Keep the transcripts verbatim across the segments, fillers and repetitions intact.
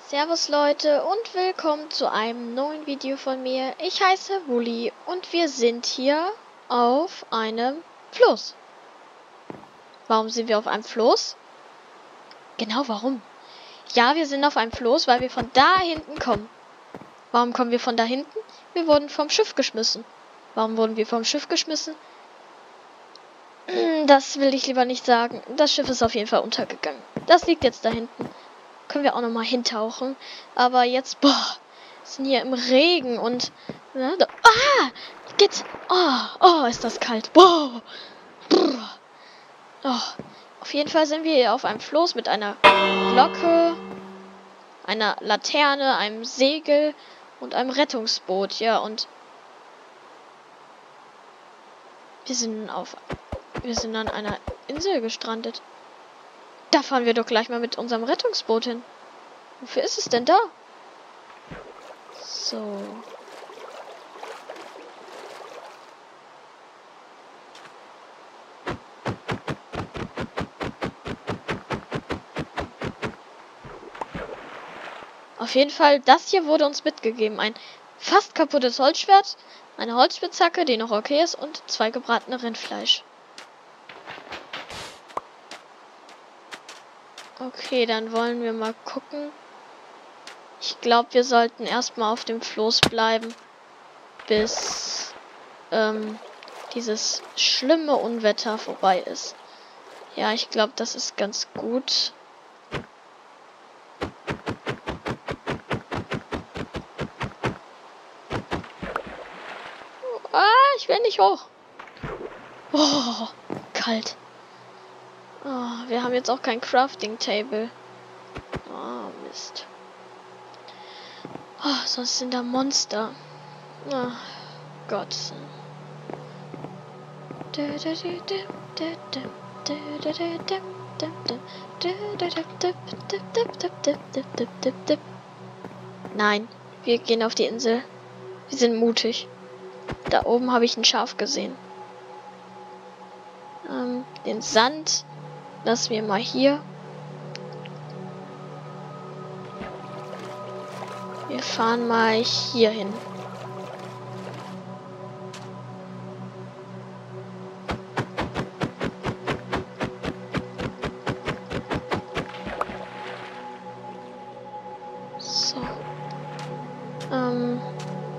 Servus Leute und willkommen zu einem neuen Video von mir. Ich heiße Wulli und wir sind hier auf einem Floß. Warum sind wir auf einem Floß? Genau, warum? Ja, wir sind auf einem Floß, weil wir von da hinten kommen. Warum kommen wir von da hinten? Wir wurden vom Schiff geschmissen. Warum wurden wir vom Schiff geschmissen? Das will ich lieber nicht sagen. Das Schiff ist auf jeden Fall untergegangen. Das liegt jetzt da hinten. Können wir auch noch mal hintauchen. Aber jetzt, boah, sind hier im Regen und... Na, da, ah! Geht's... Oh, oh, ist das kalt. Boah! Brr. Oh. Auf jeden Fall sind wir hier auf einem Floß mit einer Glocke, einer Laterne, einem Segel und einem Rettungsboot. Ja, und... Wir sind auf... Wir sind an einer Insel gestrandet. Da fahren wir doch gleich mal mit unserem Rettungsboot hin. Wofür ist es denn da? So. Auf jeden Fall, das hier wurde uns mitgegeben. Ein fast kaputtes Holzschwert, eine Holzspitzhacke, die noch okay ist, und zwei gebratene Rindfleisch. Okay, dann wollen wir mal gucken. Ich glaube, wir sollten erstmal auf dem Floß bleiben, bis ähm, dieses schlimme Unwetter vorbei ist. Ja, ich glaube, das ist ganz gut. Ah, ich will nicht hoch. Oh, kalt. Oh, wir haben jetzt auch kein Crafting Table. Oh, Mist. Oh, sonst sind da Monster. Oh, Gott. Nein, wir gehen auf die Insel. Wir sind mutig. Da oben habe ich ein Schaf gesehen. Ähm, den Sand lassen wir mal hier. Wir fahren mal hier hin. So. Ähm.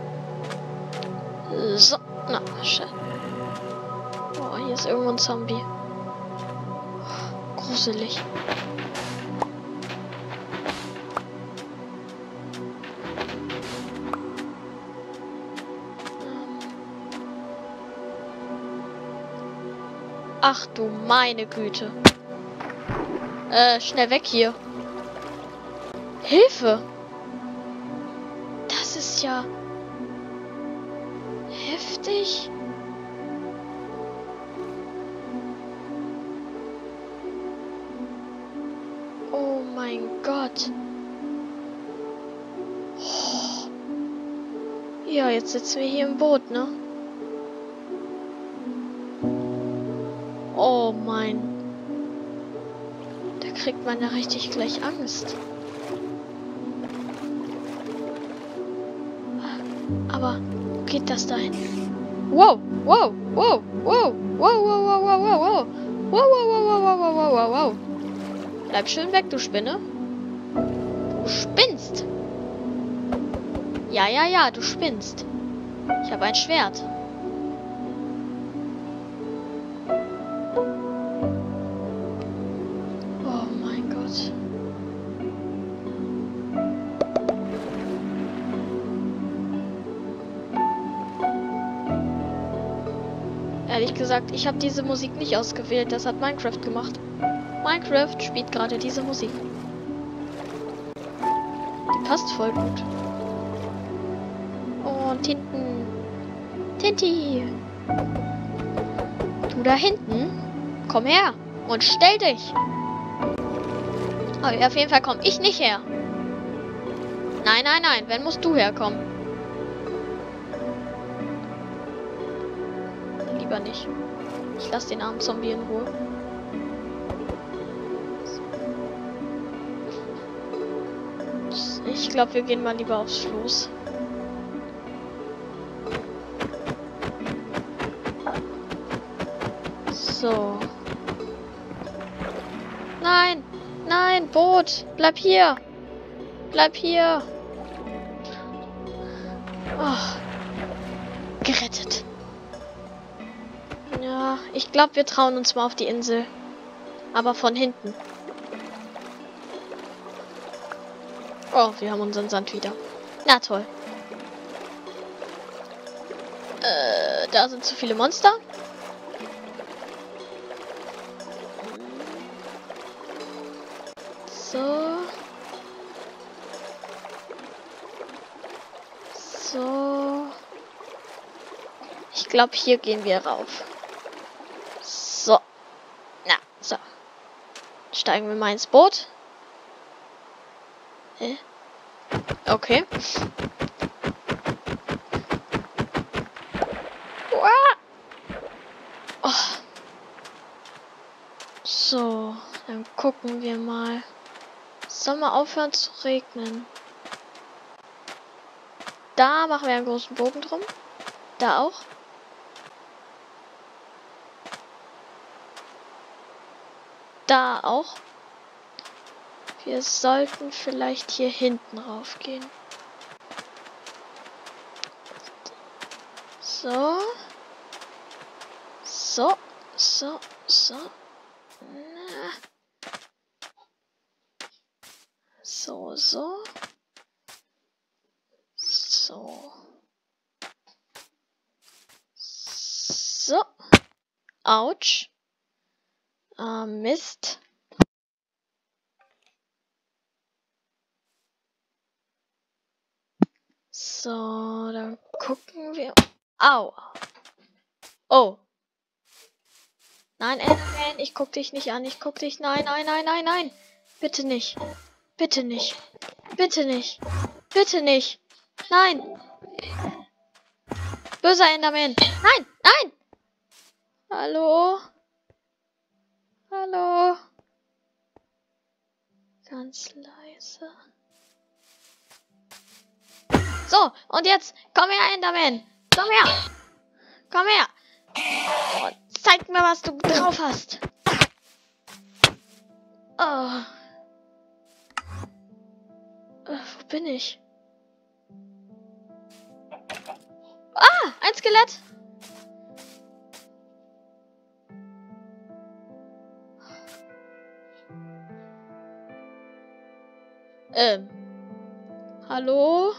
So. Na, schön. Oh, hier ist irgendwo ein Zombie. Gruselig. Ach du meine Güte. Äh, schnell weg hier. Hilfe! Das ist ja heftig. Oh mein Gott. Oh. Ja, jetzt sitzen wir hier im Boot, ne? Oh mein. Da kriegt man ja richtig gleich Angst. Aber wo geht das dahin? Wow, wow, wow, wow, wow, wow, wow, wow, wow, wow, wow, wow, wow, wow, wow, wow, wow, wow. Bleib schön weg, du Spinne. Du spinnst. Ja, ja, ja, du spinnst. Ich habe ein Schwert. Ehrlich gesagt, ich habe diese Musik nicht ausgewählt. Das hat Minecraft gemacht. Minecraft spielt gerade diese Musik. Die passt voll gut. Und hinten. Tinti. Du da hinten. Komm her. Und stell dich. Aber auf jeden Fall komme ich nicht her. Nein, nein, nein. Wenn musst du herkommen. Nicht. Ich lasse den armen Zombie in Ruhe. Ich glaube, wir gehen mal lieber aufs Floß. So. Nein! Nein, Boot! Bleib hier! Bleib hier! Oh. Gerettet. Ja, ich glaube, wir trauen uns mal auf die Insel. Aber von hinten. Oh, wir haben unseren Sand wieder. Na toll. Äh, da sind zu viele Monster. So. So. Ich glaube, hier gehen wir rauf. So. Na, so. Steigen wir mal ins Boot. Hä? Okay. Oh. So, dann gucken wir mal. Soll mal aufhören zu regnen. Da machen wir einen großen Bogen drum. Da auch. Da auch. Wir sollten vielleicht hier hinten raufgehen. So. So. So. So. Na. So, so. So. So. Autsch. Ah, Mist. So, dann gucken wir. Au. Oh. Nein, Enderman, ich guck dich nicht an. Ich guck dich. Nein, nein, nein, nein, nein. Bitte nicht. Bitte nicht. Bitte nicht. Bitte nicht. Nein. Böser Enderman. Nein, nein. Hallo. Hallo. Ganz leise. So, und jetzt, komm her, Enderman. Komm her. Komm her. Oh, zeig mir, was du drauf hast. Oh. Äh, wo bin ich? Ah, ein Skelett. Ähm. Hallo?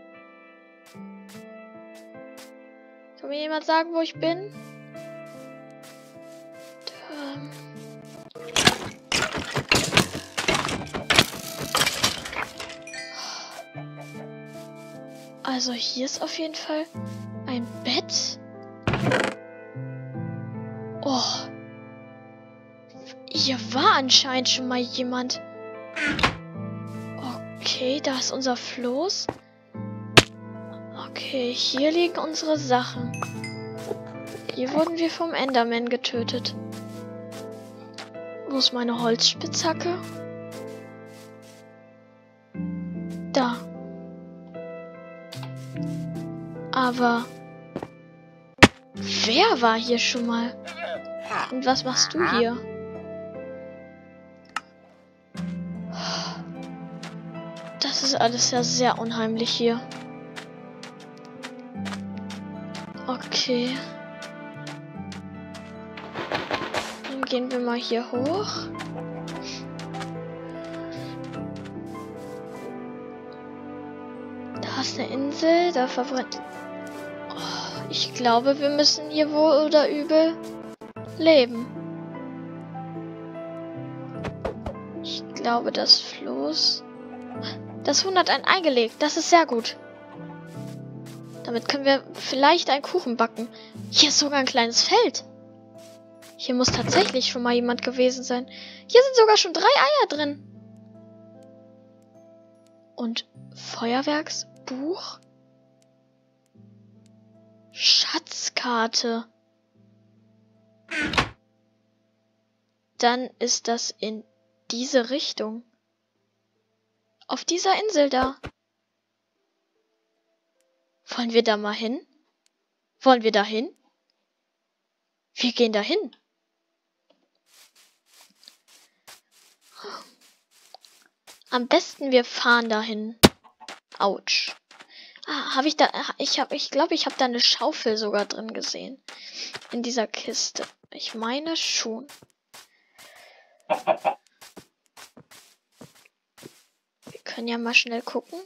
Kann mir jemand sagen, wo ich bin? Ähm. Also hier ist auf jeden Fall ein Bett. Oh. Hier war anscheinend schon mal jemand. Okay, da ist unser Floß. Okay, hier liegen unsere Sachen. Hier wurden wir vom Enderman getötet. Wo ist meine Holzspitzhacke? Da. Aber wer war hier schon mal? Und was machst du hier? Das ist alles ja sehr unheimlich hier. Okay. Dann gehen wir mal hier hoch. Da ist eine Insel, da verbrennt... Oh, ich glaube, wir müssen hier wohl oder übel leben. Ich glaube, das Floß... Das Huhn hat ein Ei gelegt. Das ist sehr gut. Damit können wir vielleicht einen Kuchen backen. Hier ist sogar ein kleines Feld. Hier muss tatsächlich schon mal jemand gewesen sein. Hier sind sogar schon drei Eier drin. Und Feuerwerksbuch. Schatzkarte. Dann ist das in diese Richtung. Auf dieser Insel da. Wollen wir da mal hin? Wollen wir da hin? Wir gehen da hin. Am besten wir fahren dahin. Autsch. Ah, habe ich da... Ich habe... Ich glaube, ich habe da eine Schaufel sogar drin gesehen. In dieser Kiste. Ich meine schon. Wir können ja mal schnell gucken.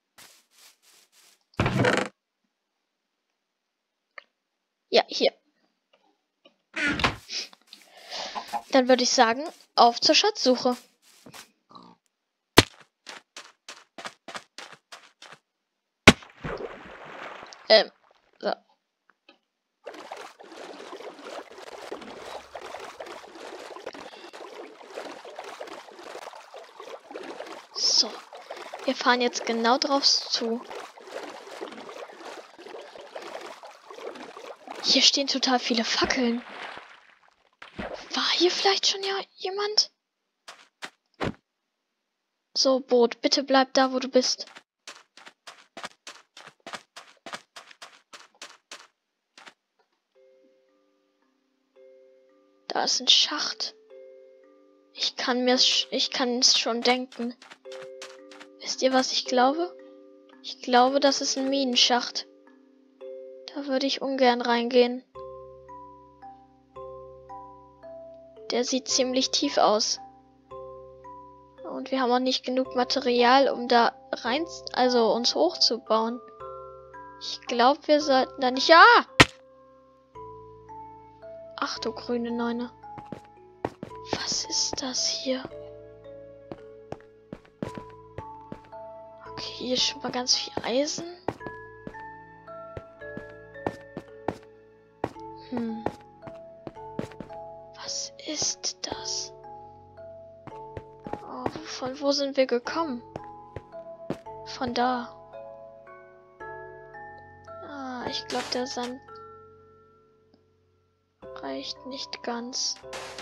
Ja, hier. Dann würde ich sagen, auf zur Schatzsuche. Ähm, so. So. Wir fahren jetzt genau drauf zu. Hier stehen total viele Fackeln. War hier vielleicht schon ja jemand? So, Boot, bitte bleib da, wo du bist. Da ist ein Schacht. Ich kann mir ich kann es schon denken. Wisst ihr, was ich glaube? Ich glaube, das ist ein Minenschacht. Da würde ich ungern reingehen. Der sieht ziemlich tief aus. Und wir haben auch nicht genug Material, um da rein, also uns hochzubauen. Ich glaube, wir sollten da nicht... Ja! Ach du grüne Neune. Was ist das hier? Okay, hier ist schon mal ganz viel Eisen. Hm. Was ist das? Oh, von wo sind wir gekommen? Von da. Ah, ich glaube, der Sand reicht nicht ganz.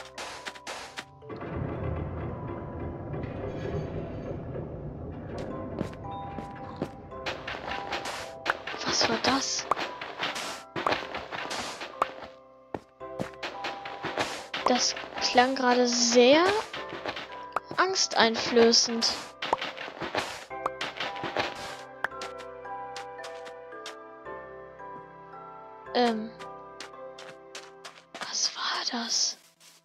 Was war das? Das klang gerade sehr angsteinflößend. Ähm. Was war das?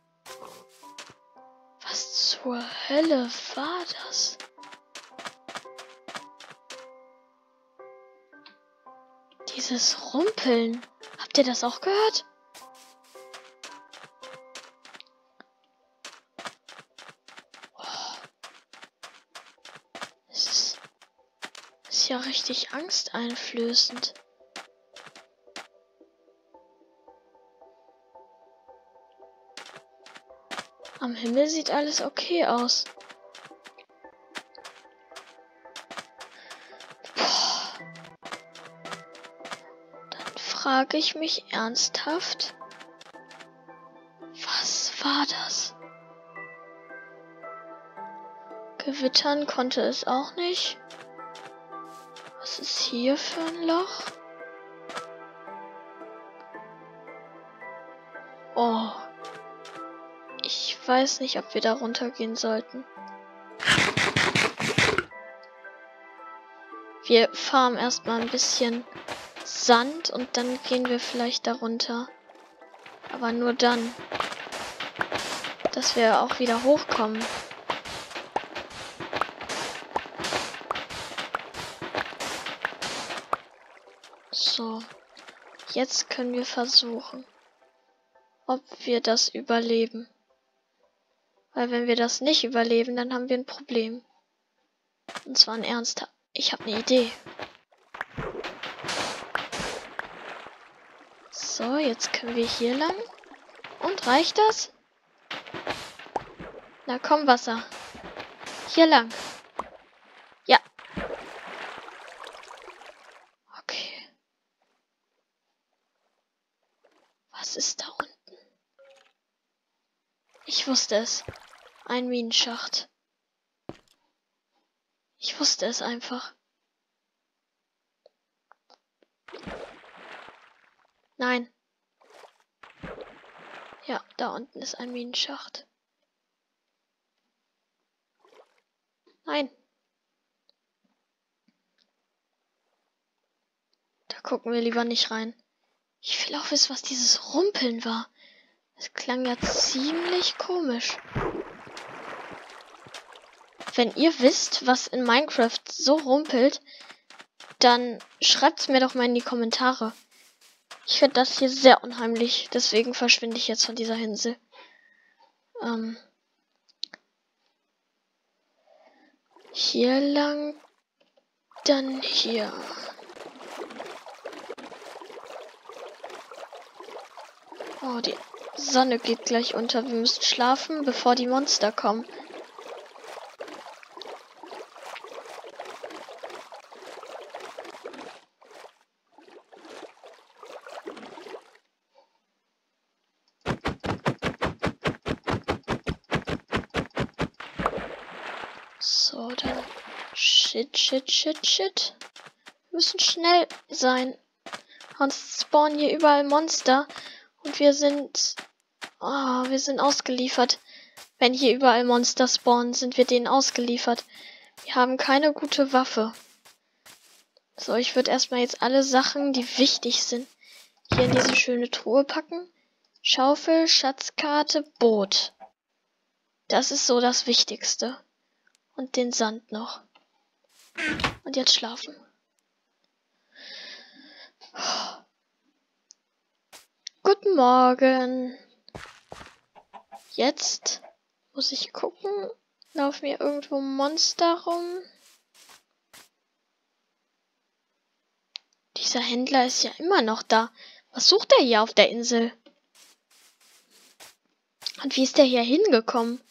Was zur Hölle war das? Dieses Rumpeln. Habt ihr das auch gehört? Es ist, ist ja richtig angsteinflößend. Am Himmel sieht alles okay aus. Boah. Dann frage ich mich ernsthaft, was war das? Gewittern konnte es auch nicht. Was ist hier für ein Loch? Oh. Ich weiß nicht, ob wir da runtergehen sollten. Wir farmen erstmal ein bisschen Sand und dann gehen wir vielleicht da runter. Aber nur dann, dass wir auch wieder hochkommen. So, jetzt können wir versuchen, ob wir das überleben. Weil wenn wir das nicht überleben, dann haben wir ein Problem. Und zwar ein ernster. Ich habe eine Idee. So, jetzt können wir hier lang. Und reicht das? Na komm, Wasser. Hier lang. Ja. Okay. Was ist da unten? Ich wusste es. Ein Minenschacht. Ich wusste es einfach. Nein. Ja, da unten ist ein Minenschacht. Nein. Da gucken wir lieber nicht rein. Ich will auch wissen, was dieses Rumpeln war. Das klang ja ziemlich komisch. Wenn ihr wisst, was in Minecraft so rumpelt, dann schreibt's mir doch mal in die Kommentare. Ich finde das hier sehr unheimlich, deswegen verschwinde ich jetzt von dieser Insel. Ähm, hier lang, dann hier. Oh, die Sonne geht gleich unter. Wir müssen schlafen, bevor die Monster kommen. So, dann shit, shit, shit, shit. Wir müssen schnell sein. Sonst spawnen hier überall Monster. Und wir sind... Oh, wir sind ausgeliefert. Wenn hier überall Monster spawnen, sind wir denen ausgeliefert. Wir haben keine gute Waffe. So, ich würde erstmal jetzt alle Sachen, die wichtig sind, hier in diese schöne Truhe packen. Schaufel, Schatzkarte, Boot. Das ist so das Wichtigste. Und den Sand noch. Und jetzt schlafen. Guten Morgen. Jetzt muss ich gucken. Laufen hier irgendwo Monster rum? Dieser Händler ist ja immer noch da. Was sucht er hier auf der Insel? Und wie ist der hier hingekommen?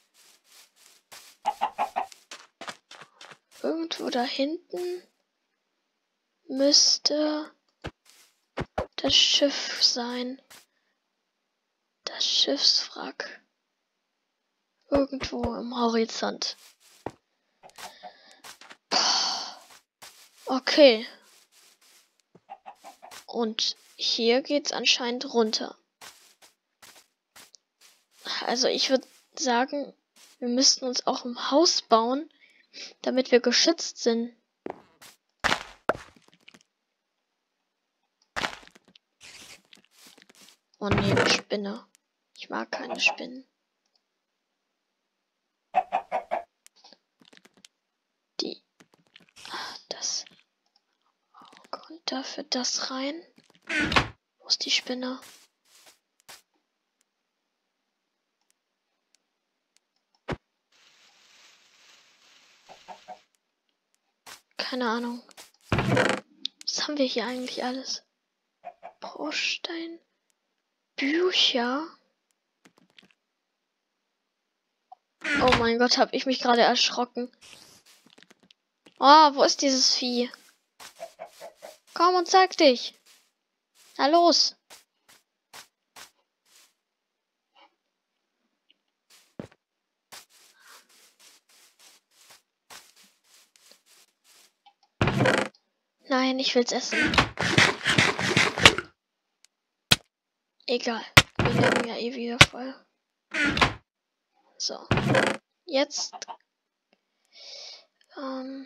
Irgendwo da hinten müsste das Schiff sein. Das Schiffswrack. Irgendwo im Horizont. Okay. Und hier geht's anscheinend runter. Also ich würde sagen, wir müssten uns auch ein Haus bauen, damit wir geschützt sind. Oh nee, eine Spinne. Ich mag keine Spinnen. Die... Ach, das... Oh Gott, dafür das rein. Wo ist die Spinne? Keine Ahnung. Was haben wir hier eigentlich alles? Bruchstein. Bücher. Oh mein Gott, hab ich mich gerade erschrocken. Oh, wo ist dieses Vieh? Komm und zeig dich. Na los. Nein, ich will's essen. Egal. Wir leben ja eh wieder voll. So. Jetzt. Ähm.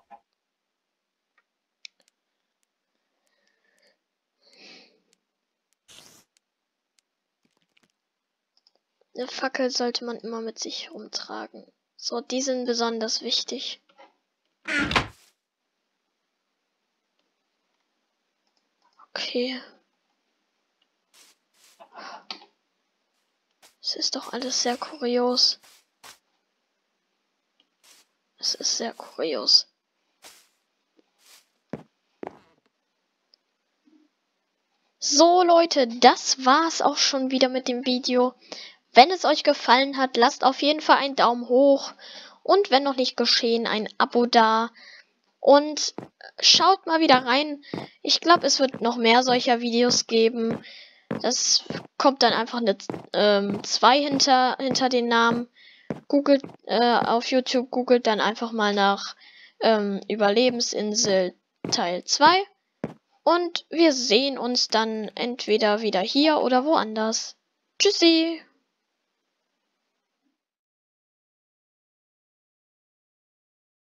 Eine Fackel sollte man immer mit sich rumtragen. So, die sind besonders wichtig. Okay. Es ist doch alles sehr kurios. Es ist sehr kurios. So Leute, das war's auch schon wieder mit dem Video. Wenn es euch gefallen hat, lasst auf jeden Fall einen Daumen hoch. Und wenn noch nicht geschehen, ein Abo da. Und schaut mal wieder rein. Ich glaube, es wird noch mehr solcher Videos geben. Das kommt dann einfach eine ähm, zwei hinter, hinter den Namen. Googelt äh, auf YouTube, googelt dann einfach mal nach ähm, Überlebensinsel Teil zwei. Und wir sehen uns dann entweder wieder hier oder woanders. Tschüssi!